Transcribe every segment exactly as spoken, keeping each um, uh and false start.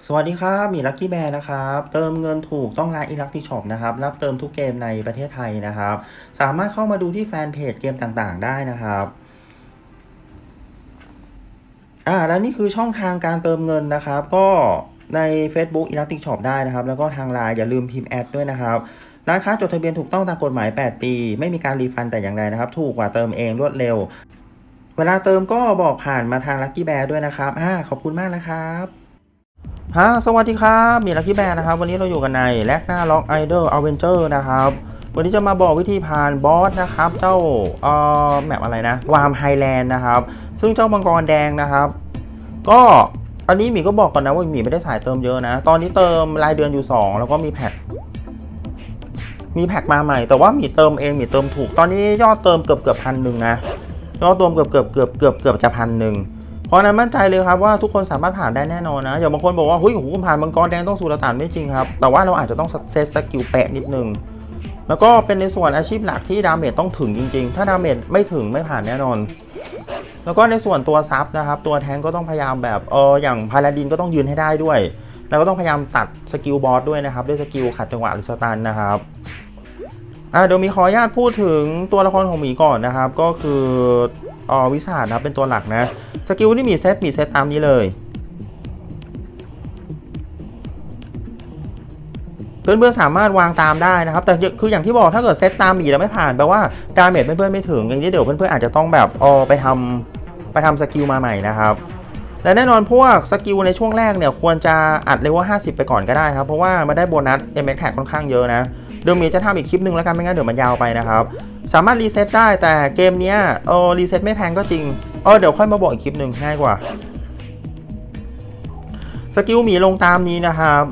สวัสดีครับมีลัคกี้แบร์นะครับเติมเงินถูกต้องร้านอีลักติช็อปนะครับรับเติมทุกเกมในประเทศไทยนะครับสามารถเข้ามาดูที่แฟนเพจเกมต่างๆได้นะครับอ่าแล้วนี่คือช่องทางการเติมเงินนะครับก็ใน Facebook อีลักติช็อปได้นะครับแล้วก็ทางไลน์อย่าลืมพิมพ์แอดด้วยนะครับร้านค้าจดทะเบียนถูกต้องตามกฎหมายแปดปีไม่มีการรีฟันแต่อย่างใดนะครับถูกกว่าเติมเองรวดเร็วเวลาเติมก็บอกผ่านมาทางลัคกี้แบร์ด้วยนะครับอ่าขอบคุณมากนะครับฮะสวัสดีครับมีลัคกี้แบร์นะครับวันนี้เราอยู่กันในแลกหน้าล็อกไอดอลอเวนเจอร์นะครับวันนี้จะมาบอกวิธีผ่านบอสนะครับเจ้าเอ่อแมปอะไรนะวามไฮแลนด์นะครับซึ่งเจ้ามังกรแดงนะครับก็อันนี้หมีก็บอกก่อนนะว่าหมีไม่ได้สายเติมเยอะนะตอนนี้เติมรายเดือนอยู่สองแล้วก็มีแพ็คมีแพ็คมาใหม่แต่ว่าหมีเติมเองหมีเติมถูกตอนนี้ยอดเติมเกือบเกือบพันหนึ่งนะยอดเติมเกือบเกือบเกือบเกือบเกือบจะพันหนึ่งเพราะนั้นมั่นใจเลยครับว่าทุกคนสามารถผ่านได้แน่นอนนะอย่างบางคนบอกว่าเฮ้ยผมผ่านมังกรแดงต้องสูรตานไม่จริงครับแต่ว่าเราอาจจะต้องเซตสกิลแปะนิดนึงแล้วก็เป็นในส่วนอาชีพหลักที่ดาเมจต้องถึงจริงๆถ้าดาเมจไม่ถึงไม่ผ่านแน่นอนแล้วก็ในส่วนตัวซับนะครับตัวแทงก็ต้องพยายามแบบเอออย่างพาลาดินก็ต้องยืนให้ได้ด้วยแล้วก็ต้องพยายามตัดสกิลบอสด้วยนะครับด้วยสกิลขัดจังหวะหรือสตันนะครับอ่าเดี๋ยวมีขออนุญาตพูดถึงตัวละครของหมีก่อนนะครับก็คืออ๋อวิสาดนะเป็นตัวหลักนะสกิลที่มีเซตมีเซตตามนี้เลยเพื่อนๆสามารถวางตามได้นะครับแต่คืออย่างที่บอกถ้าเกิดเซตตามหมีแล้วไม่ผ่านแปลว่าดาเมจเพื่อนๆไม่ถึงอย่างนี้เดี๋ยวเพื่อนๆอาจจะต้องแบบอ๋อไปทำไปทำสกิลมาใหม่นะครับและแน่นอนพวกสกิลในช่วงแรกเนี่ยควรจะอัดเลเวลห้าสิบไปก่อนก็ได้ครับเพราะว่ามันได้โบนัส เอ็ม เอ็กซ์ แท็กค่อนข้างเยอะนะเดี๋ยวมีจะทำอีกคลิปนึงแล้วกันไม่งั้นเดี๋ยวมันยาวไปนะครับสามารถรีเซ็ตได้แต่เกมนี้เออรีเซ็ตไม่แพงก็จริงเออเดี๋ยวค่อยมาบอกอีกคลิปหนึ่งง่ายกว่าสกิลหมีลงตามนี้นะครับ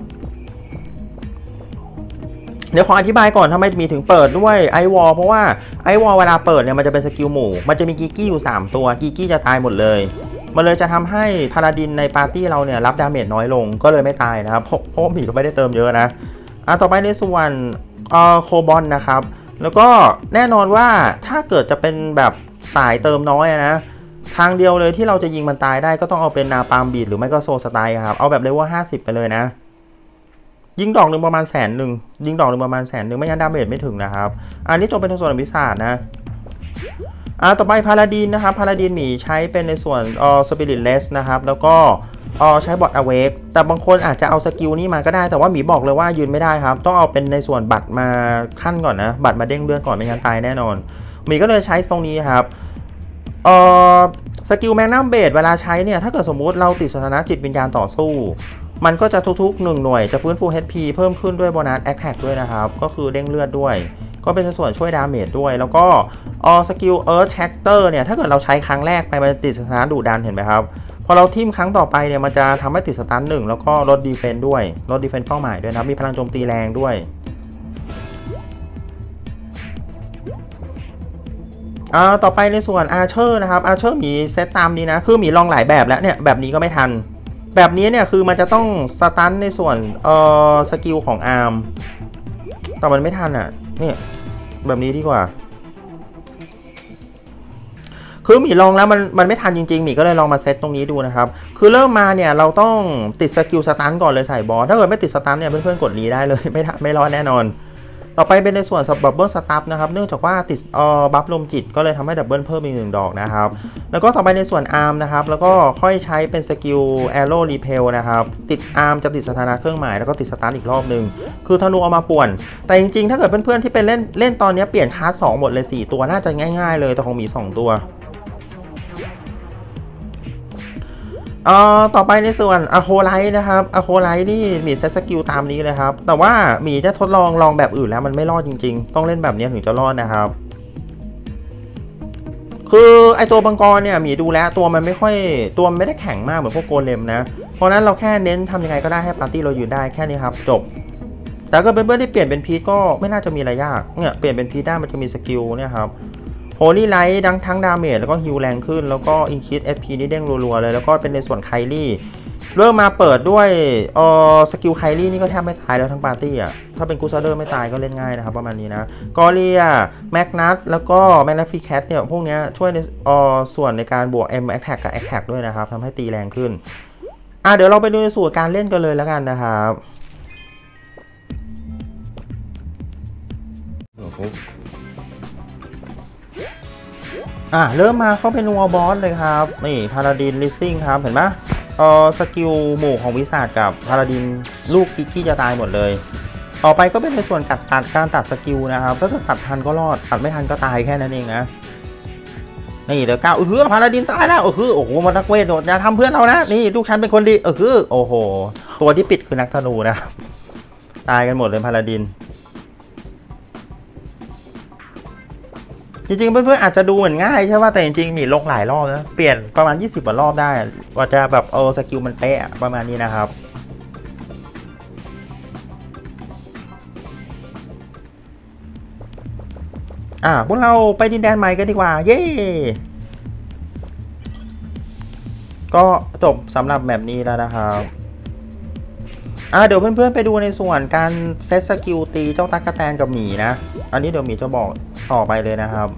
เดี๋ยวขออธิบายก่อนทำไมมีถึงเปิดด้วยไอวอลเพราะว่าไอวอลเวลาเปิดเนี่ยมันจะเป็นสกิลหมู่มันจะมีกิกกี้อยู่สามตัวกิกกี้จะตายหมดเลยมันเลยจะทำให้พาลาดินในปาร์ตี้เราเนี่ยรับดาเมจน้อยลงก็เลยไม่ตายนะครับเพราะหมีก็ไม่ได้เติมเยอะนะอ่ะต่อไปในส่วนเอ่อโคบอลนะครับแล้วก็แน่นอนว่าถ้าเกิดจะเป็นแบบสายเติมน้อยนะทางเดียวเลยที่เราจะยิงมันตายได้ก็ต้องเอาเป็นนาปามบีดหรือไม่ก็โซสไตล์ครับเอาแบบเลเวลห้าสิบไปเลยนะยิงดอกหนึ่งประมาณแสนหนึ่งยิงดอกหนึ่งประมาณแสนหนึ่งไม่งั้นดาเมจไม่ถึงนะครับอันนี้จบเป็นส่วนวิสาดนะอ่าต่อไปพาลาดินนะครับพาลาดินหมีใช้เป็นในส่วนเอ่อสปิริตเลสนะครับแล้วก็เอ่อใช้บอทอเวกแต่บางคนอาจจะเอาสกิลนี้มาก็ได้แต่ว่าหมีบอกเลยว่ายืนไม่ได้ครับต้องเอาเป็นในส่วนบัตรมาขั้นก่อนนะบัตรมาเด้งเลือดก่อนไม่งั้นตายแน่นอนหมีก็เลยใช้ตรงนี้ครับเอ่อสกิลแมกนัมเบดเวลาใช้เนี่ยถ้าเกิดสมมุติเราติดสถานะจิตวิญญาณต่อสู้มันก็จะทุกๆหนึ่งหน่วยจะฟื้นฟู เอช พี เพิ่มขึ้นด้วยโบนัสแอคแท็กด้วยนะครับก็คือเด้งเลือดด้วยก็เป็นส่วนช่วยดาเมจด้วยแล้วก็ออสกิลเอิร์ธแช็กเตอร์เนี่ยถ้าเกิดเราใช้ครั้งแรกไปมันติดสถานะดุดันเห็นไหมครับพอเราทิมครั้งต่อไปเนี่ยมันจะทำให้ติดสตันหนึ่งแล้วก็ลดดีเฟนต์ด้วยลดดีเฟนต์เป้าหมายด้วยนะมีพลังโจมตีแรงด้วยอ่าต่อไปในส่วนอาร์เชอร์นะครับอาร์เชอร์มีเซตตามนี้นะคือมีลองหลายแบบแล้วเนี่ยแบบนี้ก็ไม่ทันแบบนี้เนี่ยคือมันจะต้องสตันในส่วนเอ่อสกิลของอาร์มแต่มันไม่ทันอ่ะนี่แบบนี้ดีกว่าคือหมีลองแล้วมันมันไม่ทันจริงๆหมีก็เลยลองมาเซตตรงนี้ดูนะครับคือเริ่มมาเนี่ยเราต้องติดสกิลสตันก่อนเลยใส่บอสถ้าเกิดไม่ติดสตันเนี่ยเพื่อนๆกดรีได้เลยไม่ไม่รอดแน่นอนต่อไปเป็นในส่วนบับเบิลสตัฟนะครับเนื่องจากว่าติดเอ่อบัฟลมจิตก็เลยทำให้ดับเบิลเพิ่มอีกหนึ่งดอกนะครับแล้วก็ต่อไปในส่วนอาร์มนะครับแล้วก็ค่อยใช้เป็นสกิลแอโร่รีเพลนะครับติดอาร์มจะติดสถานะเครื่องหมายแล้วก็ติดสตาร์ทอีกรอบหนึ่งคือธนูเอามาป่วนแต่จริงๆถ้าเกิดเพื่อนๆที่เป็นเล่นเล่นตอนนี้เปลี่ยนคลาสสองหมดเลยสี่ตัวน่าจะง่ายๆเลยแต่ของหมีสองตัวเอ่อต่อไปในส่วนอะโคไลท์นะครับอะโคไลท์นี่มีเซตสกิลตามนี้เลยครับแต่ว่ามีจะทดลองลองแบบอื่นแล้วมันไม่รอดจริงๆต้องเล่นแบบนี้ถึงจะรอดนะครับคือไอตัวบังกรเนี่ยมีดูแลตัวมันไม่ค่อยตัวมันไม่ได้แข็งมากเหมือนพวกโกเลมนะเพราะนั้นเราแค่เน้นทำยังไงก็ได้ให้ปาร์ตี้เราอยู่ได้แค่นี้ครับจบแต่ก็เป็นเพื่อนที่เปลี่ยนเป็นพีทก็ไม่น่าจะมีอะไรยากเนี่ยเปลี่ยนเป็นพีทได้มันจะมีสกิลเนี่ยครับโฮลี่ไลท์ดังทั้งดาเมจแล้วก็ฮิลแรงขึ้นแล้วก็อินคิด เอฟ พี นี่เด้งรัวๆเลยแล้วก็เป็นในส่วนไคลี่เริ่มมาเปิดด้วยเอ่อสกิลไคลี่นี่ก็แทบไม่ตายแล้วทั้งปาร์ตี้อ่ะถ้าเป็นกูซาเดอร์ไม่ตายก็เล่นง่ายนะครับประมาณนี้นะกอเลียแมกนัสแล้วก็แมกนัสฟิแคทเนี่ยพวกนี้ช่วยในเอ่อส่วนในการบวก M Attack กับ Attack ด้วยนะครับทำให้ตีแรงขึ้นอ่ะเดี๋ยวเราไปดูในส่วนการเล่นกันเลยแล้วกันนะครับอ่ะเริ่มมาเข้าเป็นวอลบอสเลยครับนี่พาราดินลิซซิ่งครับเห็นไหมเออสกิลหมู่ของวิสาจกับพาราดินลูกกิกกี้จะตายหมดเลยต่อไปก็เป็นในส่วนกัดตัดการตัดสกิลนะครับถ้าเกิดตัดทันก็รอดตัดไม่ทันก็ตายแค่นั้นเองนะนี่เดี๋ยวก้าวเออพาราดินตายแล้วเออโอ้โหมันนักเวทโดดอย่าทำเพื่อนเรานะนี่ลูกฉันเป็นคนดีเออโอ้โหตัวที่ปิดคือนักธนูนะตายกันหมดเลยพาราดินจริงๆเพื่อนๆอาจจะดูเหมือนง่ายใช่ป่ะแต่จริงๆมีลงหลายรอบนะเปลี่ยนประมาณยี่สิบกว่ารอบได้กว่าจะแบบเออสกิลมันเป๊ะประมาณนี้นะครับอ่ะพวกเราไปดินแดนใหม่กันดีกว่าเย้ก็จบสำหรับแบบนี้แล้วนะครับอ่ะเดี๋ยวเพื่อนๆไปดูในส่วนการเซตสกิลตีเจ้าตั๊กแตนกับหมีนะอันนี้เดี๋ยวหมีจะบอกต่อไปเลยนะครับ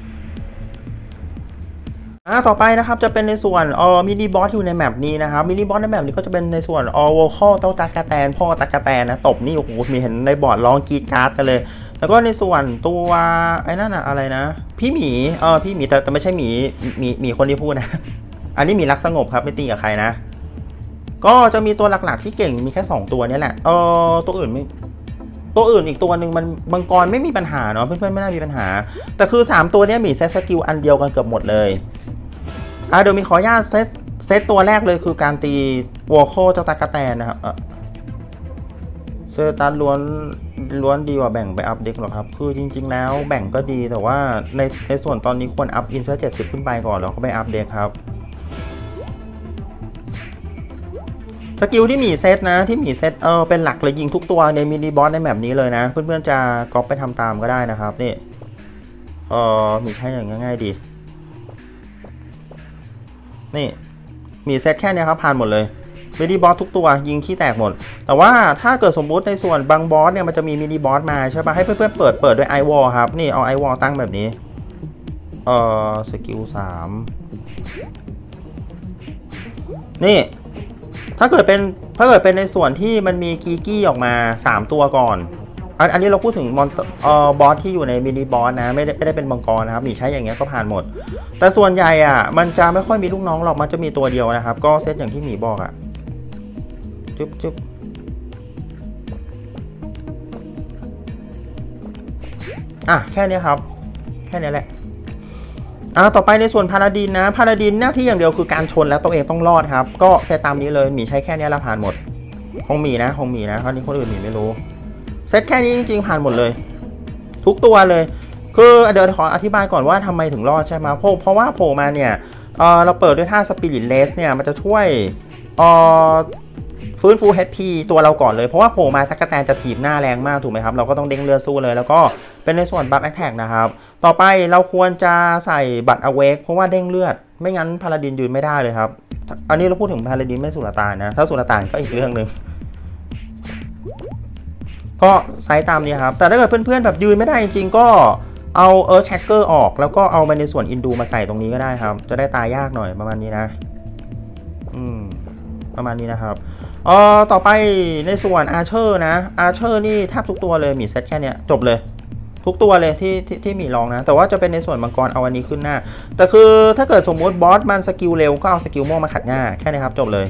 อ่ะต่อไปนะครับจะเป็นในส่วนเอ่อมินิบอสอยู่ในแมปนี้นะครับมินิบอสในแมปนี้ก็จะเป็นในส่วนออโวคอลเจ้าตั๊กแตนพ่อตั๊กแตนนะตบนี่โอ้โหมีเห็นในบอร์ดร้องกรีดการ์ดกันเลยแล้วก็ในส่วนตัวไอ้นั่นอะอะไรนะพี่หมีเออพี่หมีแต่แต่ไม่ใช่หมีหมีหมีคนที่พูดนะอันนี้หมีรักสงบครับไม่ตีกับใครนะก็จะมีตัวหลักๆที่เก่งมีแค่สองตัวนี้แหละเออตัวอื่นไม่ตัวอื่นอีกตัวหนึ่งมันมังกรไม่มีปัญหาเนาะเพื่อนๆไม่น่ามีปัญหาแต่คือสามตัวนี้มีเซตสกิลอันเดียวกันเกือบหมดเลยอ่ะเดี๋ยวมีขออนุญาตเซตเซตตัวแรกเลยคือการตีวอลโคเจ้าตากระแตนนะครับเซอร์ตันล้วนล้วนดีกว่าแบ่งไปอัพเด็กหรอครับคือจริงๆแล้วแบ่งก็ดีแต่ว่าในในส่วนตอนนี้ควรอัพอินเซอร์เจ็ดสิบขึ้นไปก่อนแล้วก็ไปอัพเด็กครับสกิลที่มีเซตนะที่มีเซตเออเป็นหลักเลยยิงทุกตัวในมินิบอสในแบบนี้เลยนะเพื่อนๆจะก๊อปไปทำตามก็ได้นะครับนี่เออมีใช้อย่างง่ายๆดีนี่มีเซตแค่นี้ครับผ่านหมดเลยมินิบอสทุกตัวยิงที่แตกหมดแต่ว่าถ้าเกิดสมมุติในส่วนบางบอสเนี่ยมันจะมีมินิบอสมาใช่ปะให้เพื่อนๆเปิดเปิดด้วยไอวอลครับนี่เอาไอวอลตั้งแบบนี้เออสกิลสามนี่ถ้าเกิดเป็นถ้าเกิดเป็นในส่วนที่มันมีกีกี้ออกมาสามตัวก่อนอันอันนี้เราพูดถึงมอนเอ่อบอสที่อยู่ในมินิบอสนะไม่ได้ไม่ได้เป็นมังกรนะครับมีใช้อย่างเงี้ยก็ผ่านหมดแต่ส่วนใหญ่อ่ะมันจะไม่ค่อยมีลูกน้องหรอกมันจะมีตัวเดียวนะครับก็เซตอย่างที่หมีบอกอ่ะจุ๊บจุ๊บอ่ะแค่นี้ครับแค่นี้แหละอ่าต่อไปในส่วนพาราดินนะพาราดินหน้าที่อย่างเดียวคือการชนแล้วตัวเองต้องรอดครับก็เซตตามนี้เลยหมีใช้แค่นี้แล้วผ่านหมดคงมีนะคงมีนะคราวนี้คนอื่นหมีไม่รู้เซตแค่นี้จริงๆผ่านหมดเลยทุกตัวเลยคือเดี๋ยวขออธิบายก่อนว่าทำไมถึงรอดใช่ไหมเพราะเพราะว่าโผล่มาเนี่ยเออเราเปิดด้วยท่าสปิริตเลสเนี่ยมันจะช่วยเออฟื้นฟู เอช พี ตัวเราก่อนเลยเพราะว่าโผล่มาตั๊กแตนจะถีบหน้าแรงมากถูกไหมครับเราก็ต้องเด้งเลือดสู้เลยแล้วก็เป็นในส่วนบัฟแอคแท็กนะครับต่อไปเราควรจะใส่บัตรอเวกเพราะว่าเด้งเลือดไม่งั้นพาราดินยืนไม่ได้เลยครับอันนี้เราพูดถึงพาราดินไม่สุลต่านนะถ้าสุลต่านก็อีกเรื่องหนึ่งก็ไซส์ตามนี้ครับแต่ถ้าเกิดเพื่อนๆแบบยืนไม่ได้จริงๆก็เอาเอิร์ธแชกเกอร์ออกแล้วก็เอาไปในส่วนอินดูมาใส่ตรงนี้ก็ได้ครับจะได้ตายยากหน่อยประมาณนี้นะอืมประมาณนี้นะครับเอ่อต่อไปในส่วนอาร์เชอร์นะอาร์เชอร์นี่แทบทุกตัวเลยมีเซตแค่นี้จบเลยทุกตัวเลยที่ที่ที่มีลองนะแต่ว่าจะเป็นในส่วนมังกรเอาอันนี้ขึ้นหน้าแต่คือถ้าเกิดสมมติบอสมันสกิลเร็วก็เอาสกิลม่วงมาขัดหน้าแค่นี้ครับจบเลย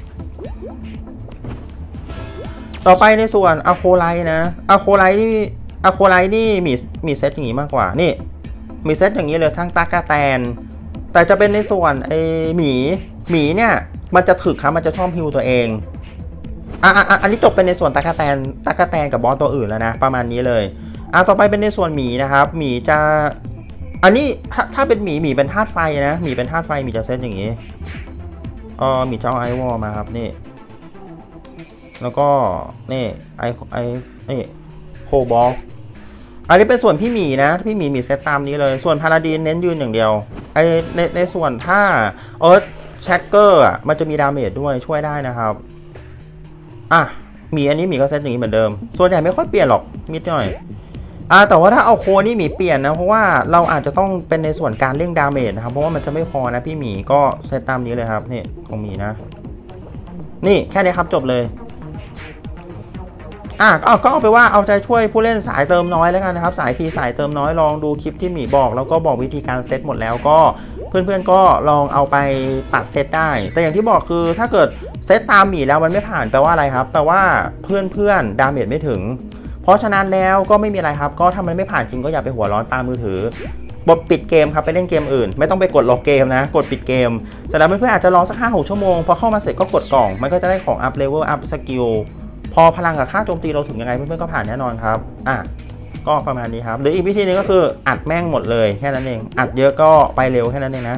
ต่อไปในส่วนอะโคไลท์นะอะโคไลท์นี่อะโคไลท์นี่มีมีเซตอย่างนี้มากกว่านี่มีเซตอย่างนี้เลยทั้งตากาแตนแต่จะเป็นในส่วนไอหมีหมีเนี่ยมันจะถึกครับมันจะชอบฮิวตัวเองอ่ะอ่ะอันนี้จบเป็นในส่วนตากาแตนตากาแตนกับบอสตัวอื่นแล้วนะประมาณนี้เลยอ่ะต่อไปเป็นในส่วนหมีนะครับหมีจะอันนี้ถ้าถ้าเป็นหมีหมีเป็นธาตุไฟนะหมีเป็นธาตุไฟหมีจะเซตอย่างนี้อ๋อหมีเจ้าไอวอลมาครับนี่แล้วก็นี่ไอไอนี่โคบอลอันนี้เป็นส่วนพี่หมีนะพี่หมีมีเซตตามนี้เลยส่วนพาราดินเน้นยืนอย่างเดียวไอในในส่วนถ้าเอิร์ธแชกเกอร์อ่ะมันจะมีดาเมจด้วยช่วยได้นะครับอ่ะมีอันนี้มีก็เซตอย่างนี้เหมือนเดิมส่วนใหญ่ไม่ค่อยเปลี่ยนหรอกมิดหน่อยอ่าแต่ว่าถ้าเอาโคนี่มีเปลี่ยนนะเพราะว่าเราอาจจะต้องเป็นในส่วนการเร่งดาเมจนะครับเพราะว่ามันจะไม่พอนะพี่หมีก็เซตตามนี้เลยครับนี่ของหมีนะนี่แค่นี้ครับจบเลยอ่ะก็ก็เอาไปว่าเอาใจช่วยผู้เล่นสายเติมน้อยแล้วกันนะครับสายฟรีสายเติมน้อยลองดูคลิปที่หมีบอกแล้วก็บอกวิธีการเซตหมดแล้วก็เพื่อนๆก็ลองเอาไปปัดเซตได้แต่อย่างที่บอกคือถ้าเกิดเซตตามหมีแล้วมันไม่ผ่านแปลว่าอะไรครับแปลว่าเพื่อนๆดาเมจไม่ถึงเพราะฉะนั้นแล้วก็ไม่มีอะไรครับก็ถ้ามันไม่ผ่านจริงก็อย่าไปหัวร้อนตามมือถือบทปิดเกมครับไปเล่นเกมอื่นไม่ต้องไปกดล็อกเกมนะกดปิดเกมเสร็จแล้วเพื่อนๆอาจจะรอสัก ห้าหก ชั่วโมงพอเข้ามาเสร็จก็กดกล่องมันก็จะได้ของอัพเลเวลอัพสกิลพอพลังกับค่าโจมตีเราถึงยังไงเพื่อนๆก็ผ่านแน่นอนครับอ่ะก็ประมาณนี้ครับหรืออีกวิธีนึงก็คืออัดแม่งหมดเลยแค่นั้นเองอัดเยอะก็ไปเร็วแค่นั้นเองนะ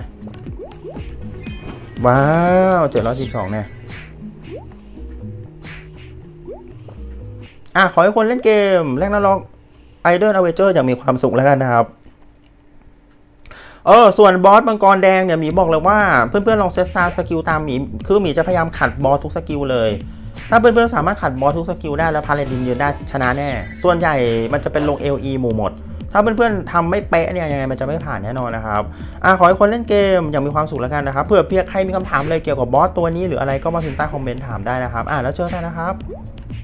ว้าวเจ็ดร้อยสิบสองเนี่ยอ่ะขอให้คนเล่นเกมแรกนาล็อกไอเดอร์อเวเจอร์อย่างมีความสุขแล้วกันนะครับเออส่วนบอสมังกรแดงเนี่ยหมีบอกเลยว่าเพื่อนๆลองเซตซาสกิลตามหมีคือหมีจะพยายามขัดบอสทุกสกิลเลยถ้าเพื่อนๆสามารถขัดบอสทุกสกิลได้แล้วพาเลดินยืนได้ชนะแน่ส่วนใหญ่มันจะเป็นลง แอล อี หมู่หมดถ้าเพื่อนๆทำไม่เป๊ะเนี่ยยังไงมันจะไม่ผ่านแน่นอนนะครับอ่ะขอให้คนเล่นเกมอย่างมีความสุขแล้วกันนะครับเผื่อเพียงใครมีคำถามเลยเกี่ยวกับบอสตัวนี้หรืออะไรก็มาพิมพ์ใต้คอมเมนต์ถามได้นะครับอ่ะแล้วเจอกันนะครับ